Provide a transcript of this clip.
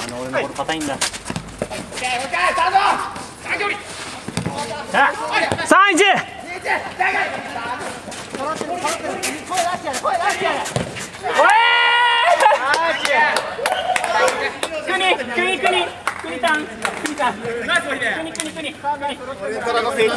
俺のボール硬いんだ。 3-1。国タン。